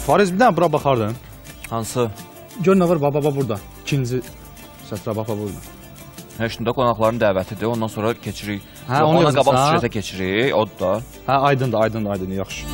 Fariz, bir dənə bura baxardın. Hansı? Gör nə var, baba burada. İkinci sətrə baba burada. Həştində qonaqların dəvətidir, ondan sonra keçirik. Ona qabaq süjetə keçirik, o da. Aydındır, yaxşı.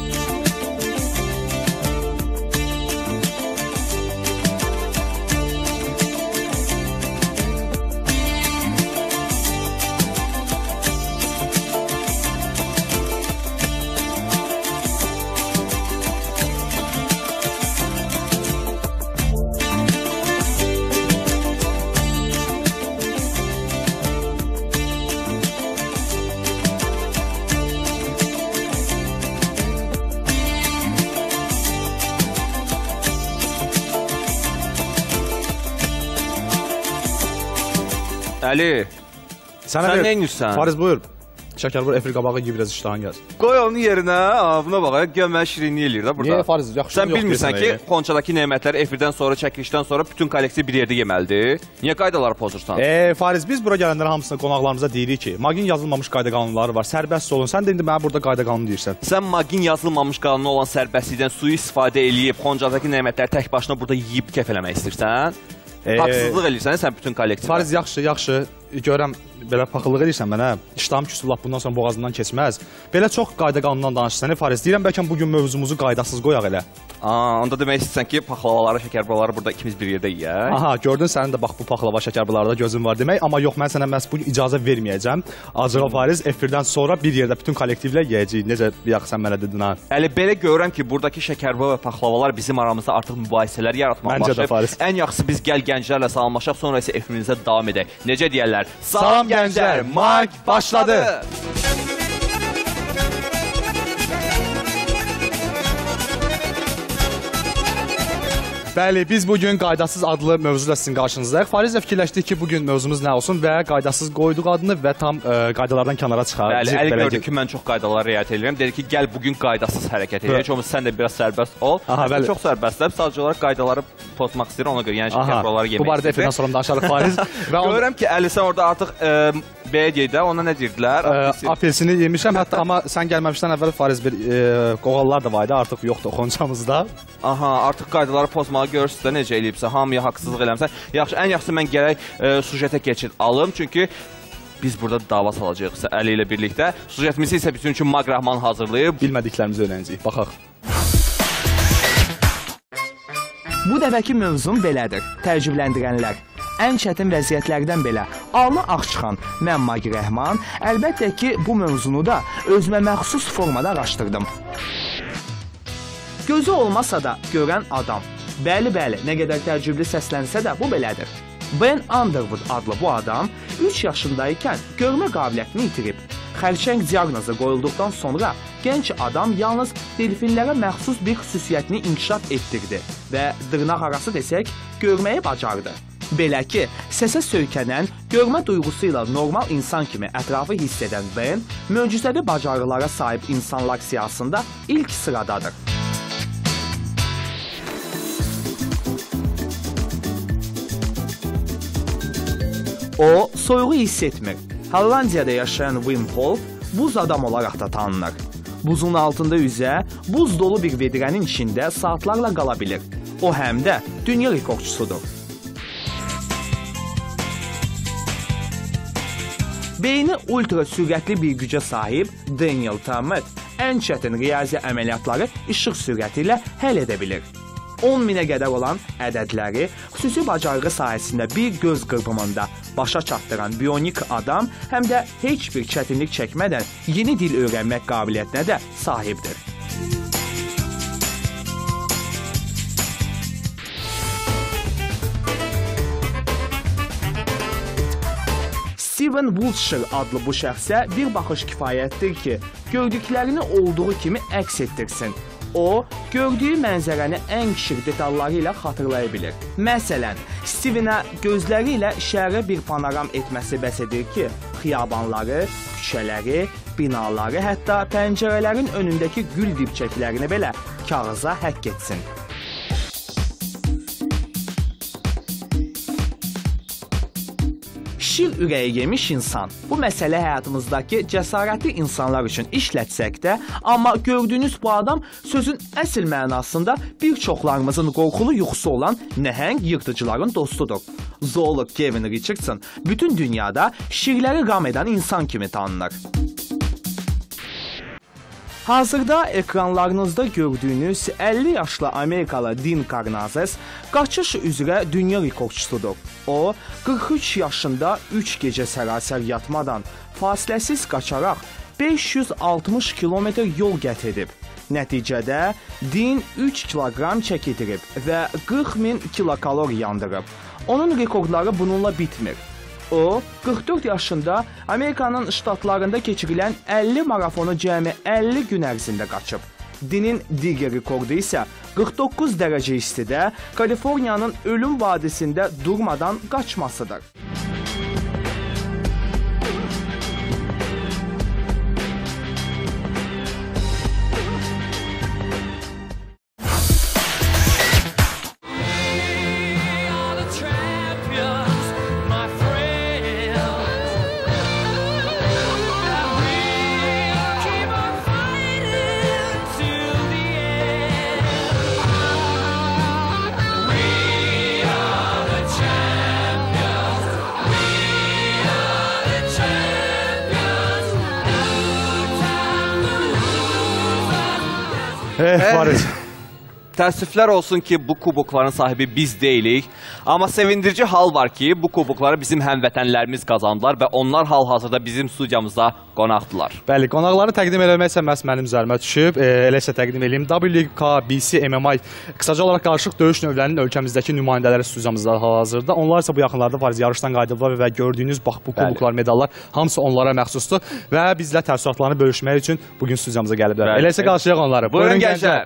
Əli, sən nə inirsən? Fariz, buyur. Şəkər buyur, efir qabağı gibi biraz iştahın gəlsin. Qoy onun yerinə, buna bax, gəl mənə şirinliyi eləyir da burada. Niyə Fariz, yaxşı sən bilmirsən ki, Xonçadakı nemətlər efirdən sonra, çəkilişdən sonra bütün kolleksiya bir yerdə yeməlidir. Niyə qaydaları pozursan? Fariz, biz bura gələnlər hamısına qonaqlarımıza deyirik ki, Magin yazılmamış qayda qanunları var, sərbəst olun. Sən də indi mənə burada qayda qanunu deyirsən. Sən Magin yazılmamış qanunu olan sərbəstlikdən suyu istifadə eləyib, Xonçadakı nemətləri tək başına burada yeyib kef eləmək istəyirsən? Haqsızlıq eləyirsən sən bütün kolleksiyada. Fariz, yaxşı. Görəm, belə paxıllıq edirsən mənə. İştahım küsür, lap bundan sonra boğazından keçməz. Belə çox qayda qanundan danışırsan, Fariz. Deyirəm, bəlkə bugün mövzumuzu qaydasız qoyaq elə. Onda demək istəyirsən ki, paxlavaları, şəkərburaları burada ikimiz bir yerdə yiyək. Aha, gördün, sənin də bax bu paxlava, şəkərburalarda gözün var demək. Amma yox, mən sənə məhz bugün icazə verməyəcəm. Acığa Fariz, efirdən sonra bir yerdə bütün kollektivlə yiyəcəyik. Necə bir yaxı sən mənə dedin ha? Əli, belə görürəm ki, buradakı şəkərbura və paxlavalar bizim aramızda artıq mübahisələr yaratmaq başlayıb. Məncə də, Fariz. Ən yaxşısı biz gəl gənclərlə salamlaşaq, sonra isə efirimizə davam edək. Necə deyərlər? Salam gənclər, mag başladı! Bəli, biz bugün qaydasız adlı mövzuyla sizin qarşınızdayıq. Farizlə fikirləşdik ki, bugün mövzumuz nə olsun və qaydasız qoyduq adını və tam qaydalardan kənara çıxar. Bəli, Əli gördü ki, mən çox qaydalara riayət edirəm. Dedi ki, gəl bugün qaydasız hərəkət edək. Çünki sən də biraz sərbəst ol. Çox sərbəstəm. Sadəcə olaraq qaydaları pozmaq istəyir, ona görə yəni şəkərburaları yemək istəyir. Bu barədə efirdən sonra danışarıq, Fariz. Görürəm ki, Əli, sən orada artıq bəyə deyədə, ona nə deyirdilər? Apelsini yemişəm, hətta amma sən gəlməmişdən əvvəl Fariz bir qoğallar da var idi, artıq yoxdur Xoncamızda. Aha, artıq qaydaları pozmağı görürsünüz də necə eləyibsə, hamıya haqsızlıq eləmsən. Yaxşı, ən yaxşısı mən gərək sujetə keçid alım, çünki biz burada dava salacağıq Əli ilə birlikdə. Sujetimizi isə bizim üçün Mag Rəhman hazırlayıb. Bilmədiklərimizi öyrənəcəyik, baxaq. Bu dəfəki mövzum belədir, təəccübləndirənlər. Ən çətin vəziyyətlərdən belə alnı ağ çıxan mən Mag Rəhman, əlbəttə ki, bu mövzunu da özümə məxsus formada araşdırdım. Gözü olmasa da görən adam. Bəli, nə qədər təəccüblü səslənsə də bu belədir. Ben Underwood adlı bu adam 3 yaşındaykən görmə qabiliyyətini itirib. Xərçəng diaqnozu qoyulduqdan sonra gənc adam yalnız delfinlərə məxsus bir xüsusiyyətini inkişaf etdirdi və dırnaq arası desək, görməyi bacardı. Belə ki, səsə söykənən, görmə duyğusuyla normal insan kimi ətrafı hiss edən Ben, möcüzəvi bacarılara sahib insanlar siyasında ilk sıradadır. O, soyuğu hiss etmir. Hollandiyada yaşayan Wim Hof buz adam olaraq da tanınır. Buzun altında üzə, buz dolu bir vedrənin içində saatlarla qala bilir. O həm də dünya rekordçusudur. Beyni ultra sürətli bir gücə sahib Daniel Tammet ən çətin riyazi əməliyyatları işıq sürəti ilə həll edə bilir. 10.000-ə qədər olan ədədləri xüsusi bacarığı sayəsində bir göz qırpımında başa çatdıran bionik adam həm də heç bir çətinlik çəkmədən yeni dil öyrənmək qabiliyyətinə də sahibdir. Steven Wiltshire adlı bu şəxsə bir baxış kifayətdir ki, gördüklərini olduğu kimi əks etdirsin. O, gördüyü mənzərəni ən kiçik detalları ilə xatırlaya bilir. Məsələn, Stevenə gözləri ilə şəhərə bir panoram etməsi bəs edir ki, xiyabanları, küçələri, binaları, hətta pəncərələrin önündəki gül dibçəklərini belə kağıza həkk etsin. şir ürəyi yemiş insan. Bu məsələ həyatımızdakı cəsarətli insanlar üçün işlətsək də, amma gördüyünüz bu adam sözün əsl mənasında bir çoxlarımızın qorxulu yuxusu olan nəhəng yırtıcıların dostudur. Zoolog Kevin Richardson bütün dünyada şirləri qam edən insan kimi tanınır. Hazırda ekranlarınızda gördüyünüz 50 yaşlı Amerikalı Dean Karnazes qaçış üzrə dünya rekordçusudur. O, 43 yaşında 3 gecə sərasər yatmadan fasiləsiz qaçaraq 560 kilometr yol qət edib. Nəticədə Dean 3 kiloqram çəkidirib və 40.000 kilokalori yandırıb. Onun rekordları bununla bitmir. O, 44 yaşında Amerikanın ştatlarında keçirilən 50 marafonu cəmi 50 gün ərzində qaçıb. Dean'in digər rekordu isə 49 dərəcə istidə Kaliforniyanın ölüm vadisində durmadan qaçmasıdır. Fariz. Təəssüflər olsun ki, bu kubokların sahibi biz deyilik. Amma sevindirici hal var ki, bu kubokları bizim həmvətənlərimiz qazandılar və onlar hal-hazırda bizim studiyamızda qonaqdılar. Bəli, qonaqları təqdim eləmək isə məhz mənim üzərimə düşüb. Elə isə təqdim edeyim. WKBC MMA qısaca olaraq qarışıq döyüş növlərinin ölkəmizdəki nümayəndələri studiyamızda hal-hazırda. Onlar isə bu yaxınlarda Fariz yarışdan qayıdıblar və gördüyünüz bax bu kuboklar, medallar hamısı onlara məxsusdur və bizlə təəssüratlarını bölüşmək üçün bugün studiyamıza gəliblər. Elə isə qarşılayaq onları. Buyurun gənclər.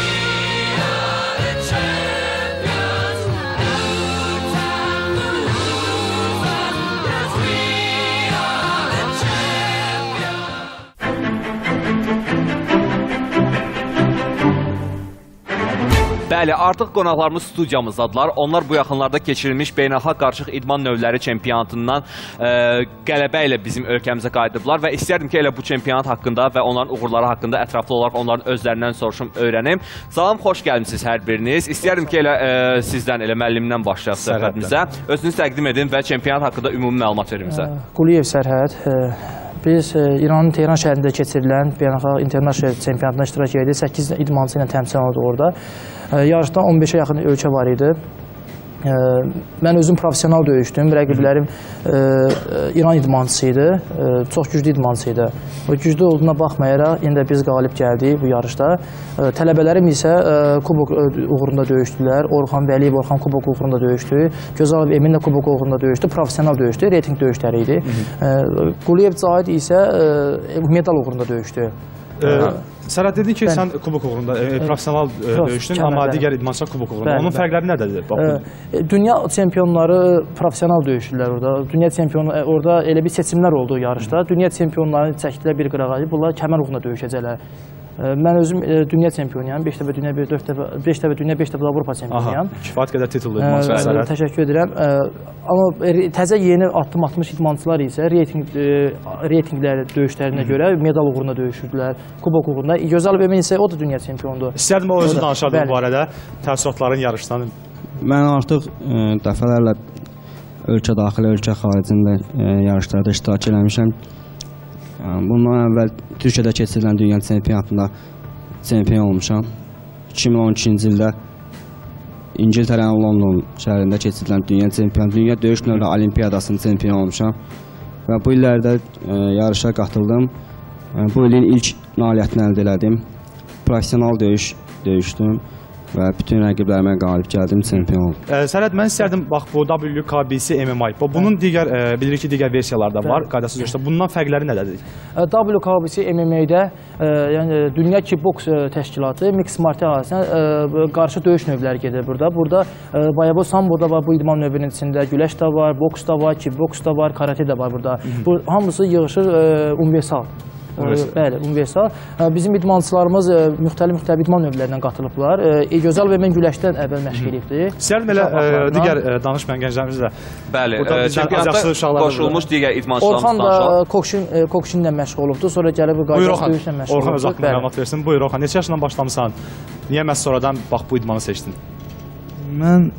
Bəli, artıq qonaqlarımız studiyamızdadılar. Onlar bu yaxınlarda keçirilmiş beynəlxalq qarışıq idman növləri çempionatından qələbə ilə bizim ölkəmizə qayıdıblar və istərdim ki, elə bu çempionat haqqında və onların uğurları haqqında ətraflı olaraq onların özlərindən soruşum, öyrənim. Salam, xoş gəlmişsiniz hər biriniz. İstərdim ki, elə sizdən, elə müəllimdən başlayaq söhbətimizə. Özünüz təqdim edin və çempionat haqqında ümumi məlumat verin bizə. Quliyev Sərhəd. Biz İranın Tehran şəhərində keçirilən beynəlxalq international çempionatına iştirak edik. 8 idmançı ilə təmsil olundu orada. Yarışdan 15-ə yaxın ölkə var idi. Mən özüm professional döyüşdüm. Rəqiblərim İran idmançısı idi. Çox güclü idmançı idi. Güclü olduğuna baxmayaraq, indi biz qalib gəldik bu yarışda. Tələbələrim isə kubok uğrunda döyüşdülər. Orxan Vəliyev Orxan kubok uğrunda döyüşdü. Gözalov Emin də kubok uğrunda döyüşdü. Professional döyüşdü. Reyting döyüşləri idi. Quliyev Cahid isə medal uğrunda döyüşdü. Sərhəd dedin ki, sən kubok uğrunda professional döyüşdün, amma digər idmançılar kubok uğrunda. Onun fərqləri nədir? Dünya çempionları professional döyüşdülər orada. Dünya çempionu orada elə bir seçimlər oldu yarışda. Dünya çempionlarını çəkdilər bir qırağa. Bunlar kəmər uğrunda döyüşəcəklər. Mən özüm dünya çempionuyam. 5 dəfə dünya, 5 dəfə dünya, 5 dəfə Avropa çempionuyam. Kifayət qədər titullu idmançılar. Təşəkkür edirəm. Amma təzə yeni addım atmış idmançılar isə reytingləri döyüşlərinə görə medal uğrunda döyüşürdülər. Kubok uğrunda. Gözəl Emin isə o da dünya çempionudur. İstərdim o özü danışardı bu barədə. Təəssüratların yarışdan. Mən artıq dəfələrlə ölkə daxili, ölkə xaricində yarışlarda iştirak eləmişəm. Bundan əvvəl Türkiyədə keçirilən dünya çempionatında çempion olmuşam. 2012-ci ildə İngiltərənin London şəhərində keçirilən dünya döyüş növləri olimpiyadasının çempion olmuşam. Və bu illərdə yarışa qatıldım. Bu ilin ilk nailiyyətini əldə elədim. Professional döyüşdüm. Və bütün rəqiblərimə qalib gəldim, çempion oldum. Sərhəd, mən istərdim, bax, bu WKBC MMA, bunun bilirik ki, digər versiyalarda var, qaydasız döyüşdə. Bundan fərqləri nədədir? WKBC MMA-də Dünya Kickboks Təşkilatı, Mixed Martial Arts'ına qarşı döyüş növləri gedir burada. Burada Bayabo Sambo'da var, bu idman növünün içində güləş də var, boks da var, kickboks da var, karate də var burada. Bu hamısı yığışır universal. Bəli, universal. Bizim idmançılarımız müxtəlif idman növlərindən qatılıblar. Gözəl və mən güləşdən əvvəl məşq edibdir. İstəyərdim elə digər danışmayan gənclərimizlə. Bəli, çempionatda qoşulmuş digər idmançılarımız danışaq. Orxan Kokşinlə məşq olubdur, sonra gəlib qaydası döyüşlə məşq olubdur. Orxan öz haqqında məlumat versin. Buyur Orxan, neçə yaşından başlamısan? Niyə məhz sonradan bax bu idmanı seçdin? Mən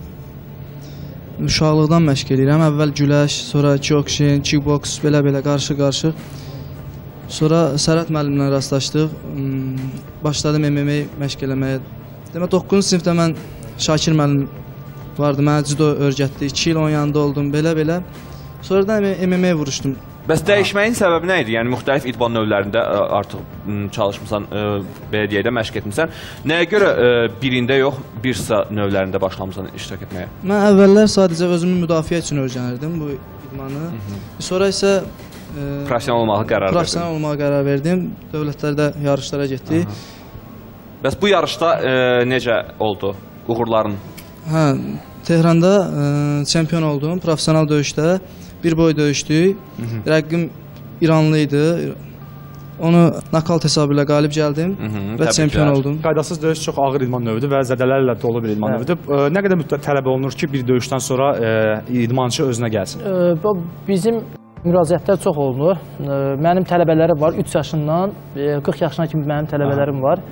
uşaqlıqdan məşq edirəm. Əvvəl güləş, sonra kickboxing, kickbox, belə qarışıq. Sonra Sərət müəllimlə rastlaşdıq. Başladım MMA məşq eləməyə. Demək 9-cu sinifdə mən Şakir müəllim vardı. Mənə judo öyrətdi. 2 il onun yanında oldum, belə. Sonradan MMA vuruşdum. Bəs dəyişməyin səbəbi nə idi? Yəni müxtəlif idman növlərində artıq çalışmısan, belə deyək də məşq etmisən. Nəyə görə birində yox, bir sıra növlərində başlamısan iştirak etməyə? Mən əvvəllər sadəcə özümü müdafiə üçün öyrənirdim bu idmanı. Sonra isə professional olmağa qərar verdim. Dövlətlərdə yarışlara getdik. Bəs bu yarışda necə oldu uğurların? Tehranda çempion oldum professional döyüşdə. Bir boy döyüşdük. Rəqibim İranlı idi. Onu nakalt hesabı ilə qalib gəldim və çempion oldum. Qaydasız döyüş çox ağır idman növüdür və zədələrlə dolu bir idman növüdür. Nə qədər müddət tələb olunur ki, bir döyüşdən sonra idmançı özünə gəlsin? Bizim müraciətlər çox olunur. Mənim tələbələrim var 3 yaşından 40 yaşına kimi mənim tələbələrim var.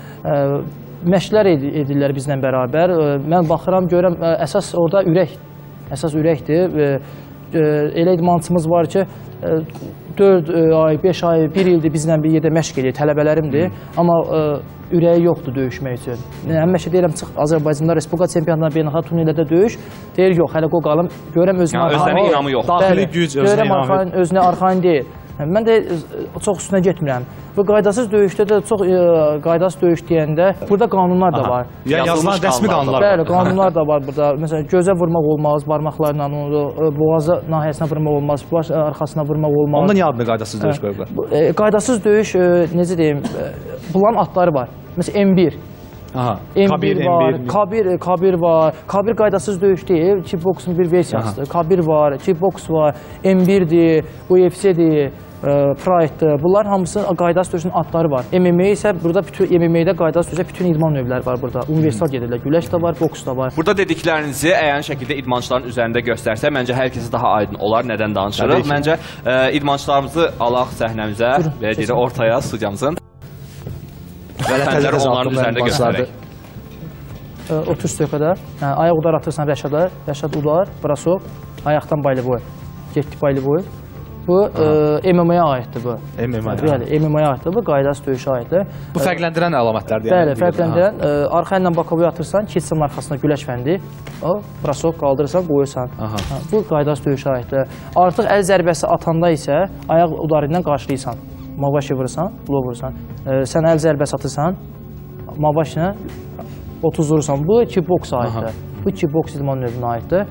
Məşqlər edirlər bizlə bərabər. Mən baxıram, görürəm, əsas orada ürəkdir. Elə idmançımız var ki, 4 ay, 5 ay, 1 ildir bizlə bir yerdə məşq edir, tələbələrimdir. Amma ürəyi yoxdur döyüşmək üçün. Həmişə deyirəm, çıx Azərbaycanda Respublika çempionatına beynəlxalq turnirlərdə döyüş. Deyir, yox, hələ qoy qalım, görəm özünə inamı yox. Daxili güc özünə inamı yox. Özünə arxain deyil. Mən də çox üstünə getmirəm. Bu qaydasız döyüşdə də çox qaydasız döyüş deyəndə burada qanunlar da var. Yəni yazılan rəsmi qanunlar var. Bəli, qanunlar da var burada. Məsələn, gözə vurmaq olmaz, barmaqlarla onu, boğaza nahiyəsinə vurmaq olmaz, baş arxasına vurmaq olmaz. Onda niyə adını qaydasız döyüş qoyublar? Qaydasız döyüş, necə deyim, bunların adları var. Məsələn, M1. M1 var, K1 var. K1 qaydasız döyüş deyil, kickboksun bir versiyasıdır. K1 var, kickboks var, M1-dir, UFC-dir, Pride-dir. Bunlar hamısı qaydasız döyüşün adları var. MMA isə burada MMA-də qaydasız döyüşdə bütün idman növləri var burada. Universal gedirlər. Güləş də var, boks da var. Burada dediklərinizi əyən şəkildə idmançıların üzərində göstərsə, məncə hər kəsə daha aydın olar, nədən danışırıq. Məncə idmançılarımızı alaq səhnəmizə və deyək ortaya studiyamızın. Onların üzərində göstərək. 30 dəqiqədə ayaq udar atırsan Rəşada, Rəşad udar, brasov, ayaqdan baylı boy, getdi baylı boy. Bu MMA-yə aiddir bu. MMA-yə aiddir bu, qaydasız döyüşə aiddir. Bu fərqləndirən əlamətlərdir. Bəli, fərqləndirən. Arxa ilə bakavoya atırsan, keçsən arxasına güləş fəndi, brasov qaldırırsan, qoyursan. Bu qaydasız döyüşə aiddir. Artıq əl zərbəsi atanda isə ayaq udarı ilə qarşılayırsan. Mavaşı vurursan, blow vurursan. Sən əl zərbəsi atırsan, mavaş ilə 30 vurursan. Bu kickboksa aiddir. Bu kickboks idman növünə aiddir.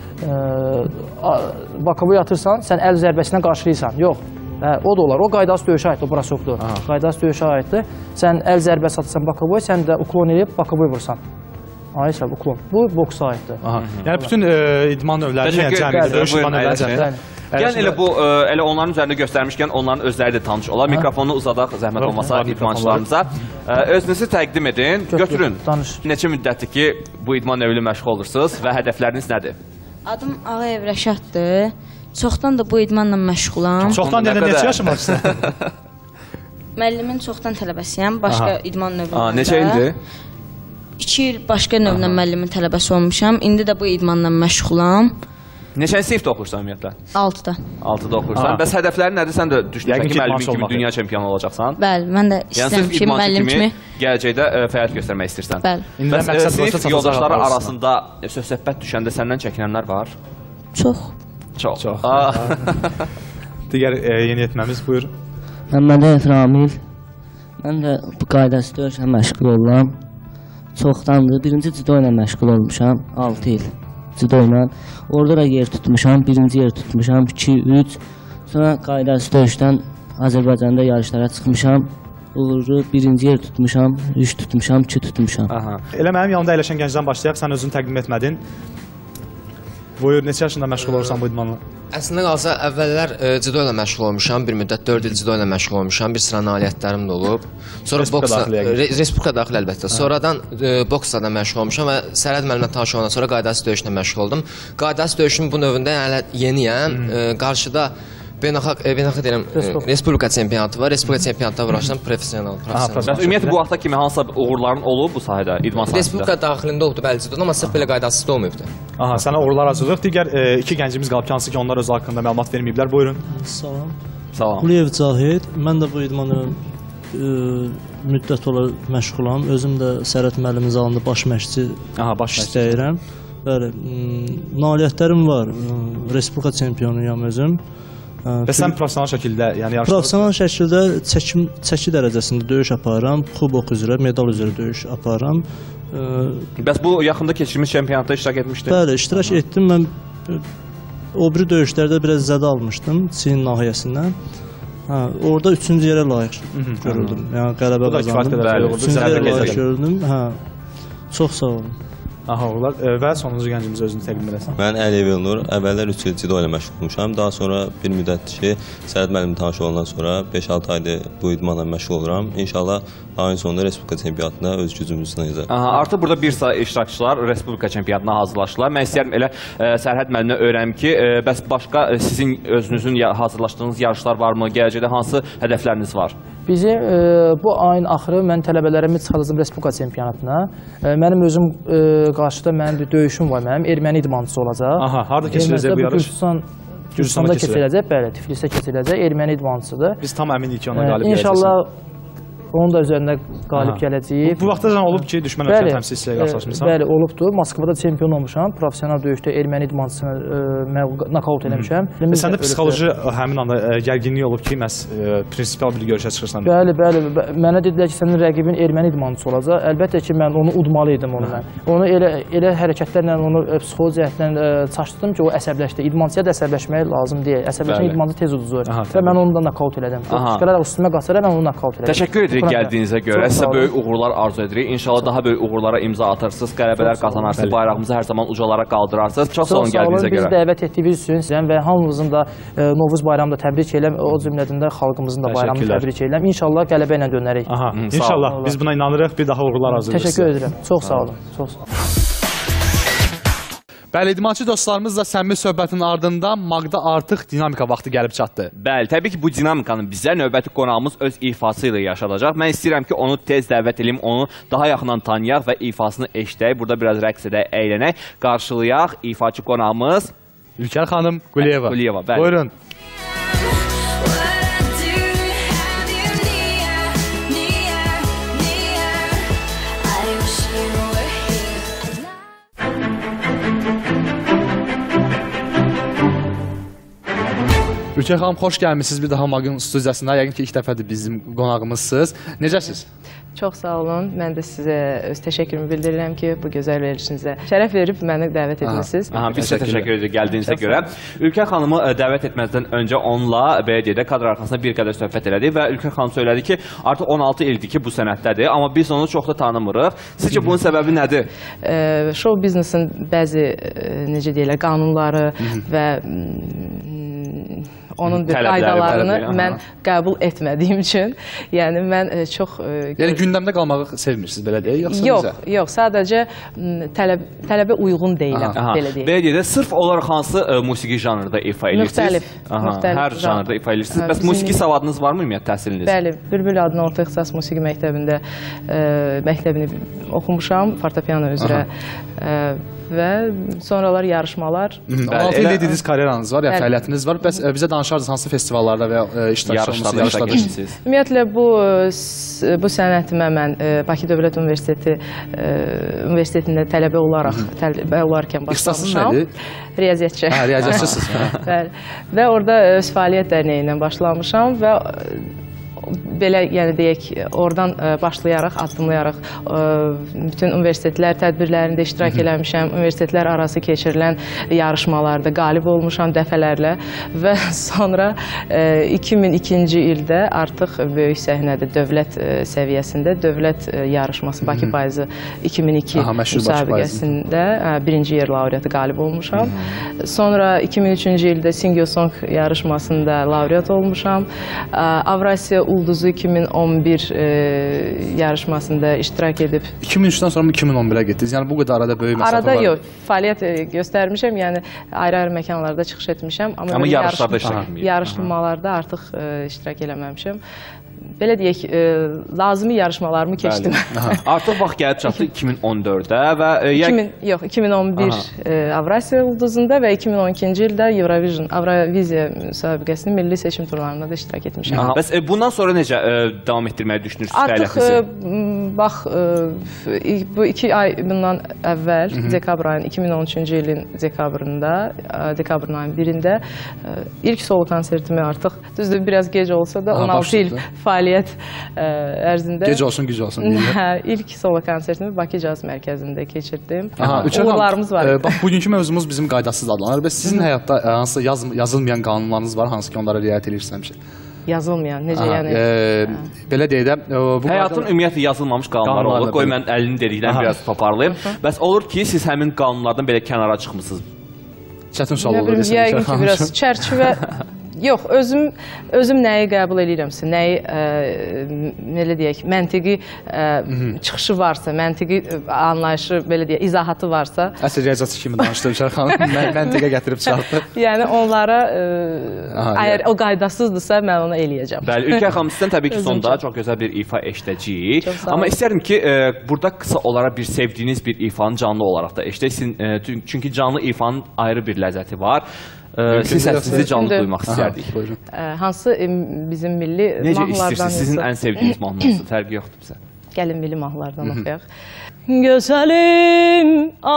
Bakavoya atırsan, sən əl zərbəsinə qarşılayırsan. Yox, o da olar. O qaydasız döyüşə aiddir, o brasovdur. Qaydasız döyüşə aiddir. Sən əl zərbəsi atırsan bakavoya, sən də uklon edib bakavoya vursan. Aysa uklon. Bu boksa aiddir. Yəni bütün idman növləri, döyüş idman növləri. Gəlin elə onların üzərində göstərmişkən onların özləri də tanış olar. Mikrofonu uzadaq, zəhmət olmasa idmançılarımıza. Özünüzü təqdim edin, götürün. Neçə müddətdir ki, bu idman növü ilə məşğul olursunuz və hədəfləriniz nədir? Adım Ağayev Rəşaddır. Çoxdan da bu idmanla məşğulam. Çoxdan deyə neçə yaşın var? Müəllimin çoxdan tələbəsiyəm, başqa idman növündə. Neçə ildir? 2 il başqa növlə müəllimin tələbəsi olmuşam. İndi də bu idmanla məşğulam. Neçənci sinifdə oxuyursan ümumiyyətlə? 6-da. 6-da oxuyursan. Bəs hədəflərin nədir? Sən də düşünürsən ki, müəllimin kimi dünya çempionu olacaqsan? Bəli, mən də istəyirəm ki, müəllim kimi gələcəkdə fəaliyyət göstərmək istəyirsən. Bəli. Bəs sinif yoldaşları arasında söhbət düşəndə səndən çəkinənlər var? Çox. Digər yeniyetməmiz, buyur. Məmmədəyev Ramil. Mən də bu qaydasız döyüşlə məşğul oluram. Çoxdandır. Birinci judo ilə məşğul olmuşam, 6 il. Judo ilə. Orada da yer tutmuşam, birinci yer tutmuşam, 2, 3. Sonra qaydasız döyüşdən Azərbaycanda yarışlara çıxmışam. Uğurlu birinci yer tutmuşam, 3 tutmuşam, 2 tutmuşam. Elə mənim yanımda əyləşən gəncdən başlayaq, sən özünü təqdim etmədin. Buyur, neçə yaşında məşğul olursan bu idmanla? Əslində qalsa əvvəllər cido ilə məşğul olmuşam. Bir müddət 4 il cido ilə məşğul olmuşam. Bir sıra nailiyyətlərim də olub. Sonra boksla Respublika daxil əlbəttə. Sonradan boksla da məşğul olmuşam və Sərhəd müəllimlə tanış olandan sonra qaydası döyüşlə məşğul oldum. Qaydası döyüşün bu növündə hələ yeniyəm. Qarşıda beynəlxalq deyirəm Respublika çempionatı var. Respublika çempionatında vuruşan professional. Ümumiyyətlə bu vaxta kimi hansısa uğurların olub bu sahədə, idman sahəsində? Respublika daxilində oldu bəli cidoda, amma sırf belə qaydasız da olmayıbdı. Aha, sənə uğurlar arzulayırıq. Digər iki gəncimiz qalıb ki, hansı ki onlar öz haqqında məlumat verməyiblər. Buyurun. Salam. Salam. Quliyev Cahid. Mən də bu idmanı müddət olaraq məşğulam. Özüm də Sərhəd müəllimin zalında baş məşqçi işləyirəm. Bəli, nailiyyətlərim var. Respublika çempionuyam özüm. Və sən professional şəkildə, yəni yarışda? Professional şəkildə çəki dərəcəsində döyüş aparıram, kubok üzrə, medal üzrə döyüş aparıram. Bəs bu yaxında keçirilmiş çempionatda iştirak etmişdin? Bəli, iştirak etdim. Mən o biri döyüşlərdə biraz zədə almışdım, çiyin nahiyəsindən. Orada 3-cü yerə layiq görüldüm. Yəni qələbə qazandım. 3-cü yerə layiq görüldüm. Çox sağ olun. Aha, olar. Və sonuncu gəncimiz özünü təqdim edəsən. Mən Əliyev Elnur. Əvvəllər 3 il cido ilə məşğul olmuşam. Daha sonra bir müddətdir ki, Sərhəd müəllimlə tanış olandan sonra 5-6 aydır bu idmanla məşğul oluram. İnşallah ayın sonunda Respublika çempionatında öz gücümüzü sınayacaq. Artıq burada bir sıra iştirakçılar Respublika çempionatına hazırlaşırlar. Mən istəyərəm elə Sərhəd müəllimə öyrənim ki, bəs başqa sizin özünüzün hazırlaşdığınız yarışlar varmı? Gələcəkdə hansı hədəfləriniz var? Bizim bu ayın axırı mən tələbələrimi çıxaracağım Respublika çempionatına. Mənim özüm qarşıda mənim bir döyüşüm var, mənim erməni idmançısı olacaq. Aha, harada keçiriləcək bu yarış? Gürcüstanda keçiriləcək, bəli, Tiflisdə keçiriləcək, erməni idmançısıdır. Biz tam əminik ki, ona qalib gələcəksən. İnşallah onun da üzərində qalib gələcəyik. Bu vaxta olub ki, düşmən ölkə təmsilçisilə qarşılaşmısan? Bəli, olubdur. Moskvada çempion olmuşam. Professional döyüşdə erməni idmançısını nokaut eləmişəm. Səndə psixoloji həmin anda gərginlik olub ki, məhz prinsipal bir görüşə çıxırsan. Bəli, bəli. Mənə dedilər ki, sənin rəqibin erməni idmançısı olacaq. Əlbəttə ki, mən onu udmalıydım onu mən. Onu elə hərəkətlərlə, onu psixoloji cəhətdən çaşdırdım ki, o əsəbləşdi. İdmançıya da əsəbləşmək lazım deyil. Əsəbləşən idmançı tez uduzur. Və mən onu da nokaut elədim. Çıxararaq üstümə qaçaraq mən onu nokaut elədim. Təşəkkür edirik gəldiyinizə görə. Sizə böyük uğurlar arzu edirik. İnşallah daha böyük uğurlara imza atarsınız, qələbələr qazanarsınız, bayrağımızı hər zaman ucalara qaldırarsınız. Çox sağ olun gəldiyinizə görə. Biz dəvət etdiyiniz üçün sizdən və hamımızın da Novruz bayramını təbrik edirəm. O cümlədən də xalqımızın da bayramını təbrik edirəm. İnşallah qələbə ilə dönərik. Aha, inşallah. Biz buna inanırıq. Bir daha uğurlar arzu edirik. Təşəkkür edirəm. Çox sağ olun. Çox sağ olun. Bəli, idmançı dostlarımızla səmimi söhbətin ardından Magda artıq dinamika vaxtı gəlib çatdı. Bəli, təbii ki, bu dinamikanı bizə növbəti qonağımız öz ifası ilə yaşadacaq. Mən istəyirəm ki, onu tez dəvət edeyim, onu daha yaxından tanıyaq və ifasını eşidək, burada biraz rəqs edək, əylənək, qarşılayaq ifaçı qonağımız Ülkər xanım Quliyeva. Bəli. Buyurun. Ülkər xanım, xoş gəlmişsiniz bir daha Magın studiyasına. Yəqin ki, ilk dəfədir bizim qonağımızsınız. Necəsiz? Çox sağ olun. Mən də sizə öz təşəkkürümü bildirirəm ki, bu gözəl verilişinizə şərəf verib məni dəvət etmisiniz. Biz sizə təşəkkür edirik gəldiyinizə görə. Ülkər xanımı dəvət etməzdən öncə onunla belə kadr arxasında bir qədər söhbət elədik və Ülkər xanım söylədi ki, artıq 16 ildir ki, bu sənətdədir, amma biz onu çox da tanımırıq. Sizcə bunun səbəbi nədir? Show biznesin bəzi, necə deyirlər, qanunları və onun bir qaydalarını mən qəbul etmədiyim üçün, yəni mən çox... Yəni gündəmdə qalmağı sevmirsiniz, belə deyək? Yox, sadəcə tələbə uyğun deyiləm, belə deyək. Belə deyək də, sırf olaraq hansı musiqi janrında ifa edirsiniz? Müxtəlif. Hər janrda ifa edirsiniz. Bəs musiqi savadınız varmı ümumiyyət təhsiliniz? Bəli, Bülbül adına orta ixtisas musiqi məktəbini oxumuşam, fortepiano üzrə və sonralar yarışmalar. 6 il dediyiniz karyeranız var, fəaliyyətiniz var. Bəs bizə danışardınız hansı festivallarda və yarışlarda geçirsiniz? Ümumiyyətlə, bu sənətimə mən Bakı Dövlət Universitetində tələbə olarkən başlamışam. Riyaziyyatçı. Riyaziyyatçısınız. Və orada öz fəaliyyət dərneyi ilə başlamışam və belə, yəni deyək, oradan başlayaraq, addımlayaraq bütün universitetlər tədbirlərində iştirak eləmişəm, universitetlər arası keçirilən yarışmalarda qalib olmuşam dəfələrlə və sonra 2002-ci ildə artıq böyük səhnədə, dövlət səviyyəsində dövlət yarışması, Bakı Payızı 2002 müsabiqəsində birinci yer laureatı qalib olmuşam. Sonra 2003-cü ildə Single Song yarışmasında laureat olmuşam. Avrasiya Ulduzu 2011 yarışmasında iştirak edib. 2003-dən sonra 2011-ə getdiniz. Yəni bu qədər arada böyük məsafə var. Arada yox, fəaliyyət göstərmişəm. Yəni ayrı-ayrı məkanlarda çıxış etmişəm. Amma yarışlarda iştirak etməyib. Yarışmalarda artıq iştirak eləməmişəm. Belə deyək, lazımi yarışmalarımı keçdim. Artıq vaxt gəlib çatdı 2014-də və... Yox, 2011 Avrasiya Ulduzunda və 2012-ci ildə Avroviziya müsabiqəsinin milli seçim turlarında da iştirak etmişəm. Bəs bundan sonra necə davam etdirməyi düşünürsünüz fəaliyyətinizi? Artıq, bax, bu 2 ay bundan əvvəl, dekabr ayının, 2013-cü ilin dekabrın ayının 1-də ilk solo konsertimi artıq, düzdür, biraz gec olsa da 16 il fəaliyyət ərzində... Gec olsun, güc olsun. İlk solo konsertimi Bakı Caz Mərkəzində keçirdim. Uğurlarımız var. Bax, bugünkü mövzumuz bizim qaydasız adlanır və sizin həyatda hansı yazılmayan qanunlarınız var, hansı ki onlara riayət edirsiniz həmişə? Yazılmayan, necə yəni? Belə deyək də... Həyatın ümumiyyətlə yazılmamış qanunları olur. Qoy, mən əlini dedikdən biraz toparlayım. Bəs olur ki, siz həmin qanunlardan belə kənara çıxmısınız? Çətin sual olur. Yəqin ki, biraz çərçivə... Yox, özüm nəyi qəbul edirəmsə, nəyi, belə deyək, məntiqi çıxışı varsa, məntiqi anlayışı, belə deyək, izahatı varsa... Əsr riyaziyyatçı kimi danışdı Ülkər xanım, məntiqə gətirib çıxartdı. Yəni onlara, əgər o qaydasızdırsa, mən onu eləyəcəm. Bəli, Ülkər xanım, sizdən təbii ki, sonda çox gözəl bir ifa eşidəcəyik. Amma istərdim ki, burada qısa olaraq bir sevdiyiniz bir ifanı canlı olaraq da eşidək. Çünki canlı ifanın ayrı bir ləzzəti var. Siz səsinizi canlı duymaq istərdik. Hansı bizim milli necə mahnılardan... Necə istəyirsiniz? Sizin ən sevdiyiniz mahnınızdır, fərqi yoxdur bizə. Gəlin milli mahnılardan oxuyaq. Gözəlim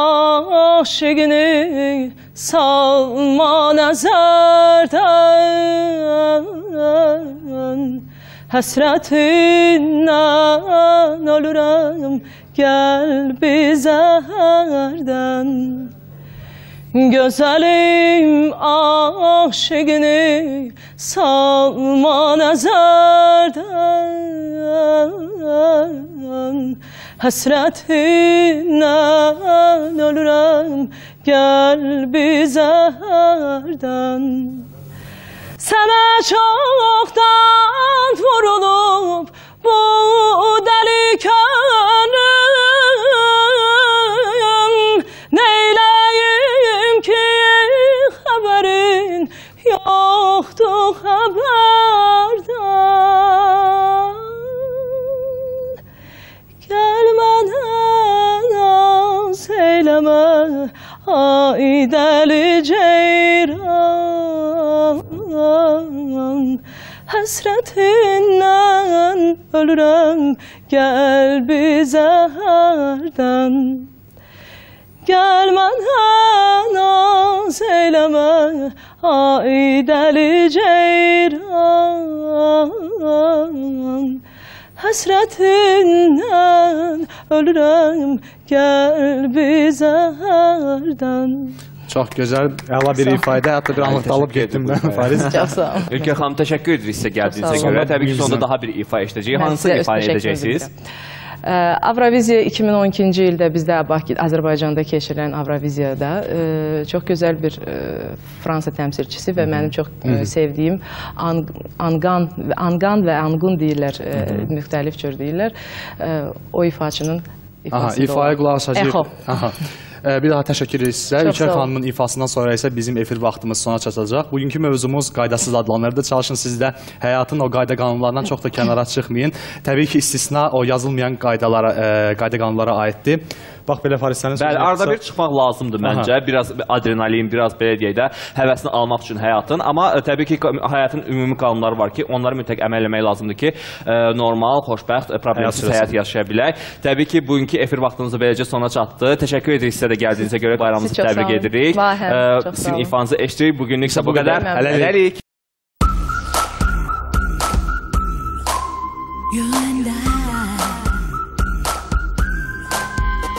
aşıqını salma nəzərdən, həsrətindən ölürəm, gəl bizə hərdən. Gözəlim aşıqını salma nəzərdən, həsrətindən ölürəm, gəl bizə hərdən. Sənə çoxdan vurulub bu dəli könlüm, neyləyim ki xəbərin yoxdur xəbərdən. Gəl mənə naz eyləmə, ay dəli ceyran, həsrətindən ölürəm, gəl bizə hərdən. Gəl mənə naz eyləmə, ay dəli ceyran, həsrətindən ölürəm, gəl bizə hərdən. Çox gözəl, əla bir ifadə, hətta bir anlıqda alıb getdim mən, Fariz. Çox sağ olun. Ülkər xanım, təşəkkür edirik sizə gəldiyinizə görə. Təbii ki, sonunda daha bir ifa eşidəcəyik. Hansı ifa edəcəksiniz? Avroviziya 2012-ci ildə bizdə Azərbaycanda keçirilən Avroviziyada çox gözəl bir Fransa təmsilçisi və mənim çox sevdiyim Anqan və Anqun deyirlər, müxtəlif cür deyirlər. O ifaçının ifasında ifaya qulaq asacaq. Echo. Bir daha təşəkkür edirik sizə. Ülkər xanımın ifasından sonra isə bizim efir vaxtımız sona çatacaq. Bugünkü mövzumuz qaydasız adlanırdı. Çalışın siz də həyatın o qayda qanunlarından çox da kənara çıxmayın. Təbii ki, istisna o yazılmayan qayda qanunlara aiddir. Bax, belə Fariz sənin sözünə... Bəli, arada bir çıxmaq lazımdır məncə. Biraz adrenalin, biraz belə deyək də həvəsini almaq üçün həyatın. Amma təbii ki, həyatın ümumi qanunları var ki, onları mütləq əməl eləmək lazımdır ki, normal, xoşbəxt, problemsiz həyat yaşaya bilək. Təbii ki, bugünkü efir vaxtınızı beləcə sona çatdı. Təşəkkür edirik sizə də gəldiyinizə görə bayramınızı təbrik edirik. Sizin ifanızı eşdirik. Bugünlük isə bu qədər. Hələlik.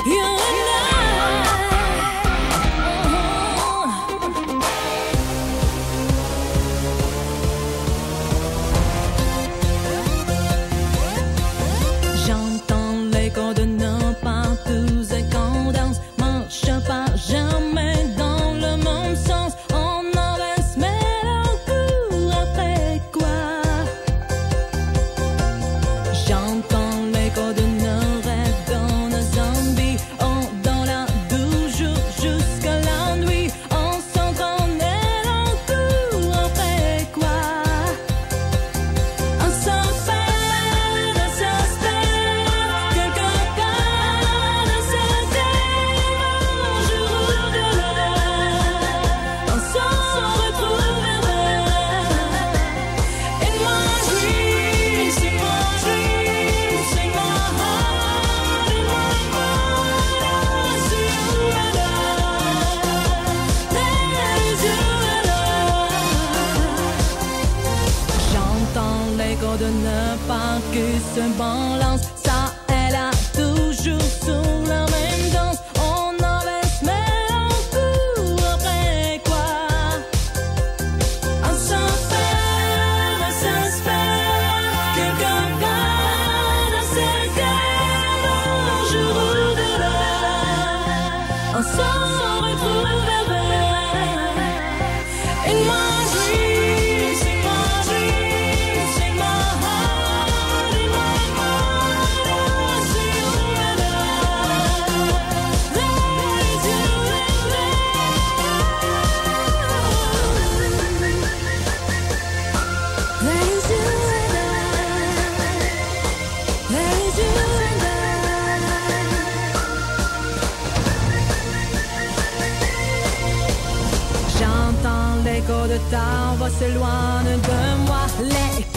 L'écho de ta voix s'éloigne de moi.